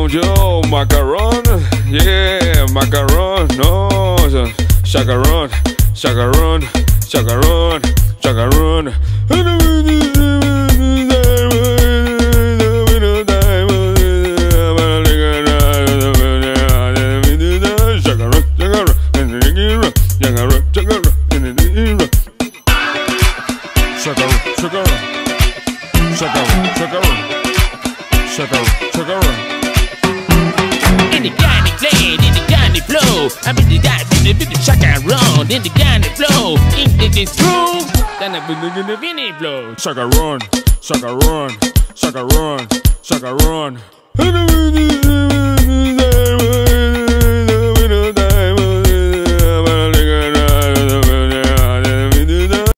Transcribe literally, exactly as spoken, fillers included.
yo, macaron, yeah, macaron, no, chacarón, chacarón, chacarón, chacarón. In the Gandhi play, in the Gandhi flow, I mean the guy in the big chacarone, in the Gandhi flow, in the true, then I bring in the Vinny flow. Chacarón, chacarón, chacarón, chacarón.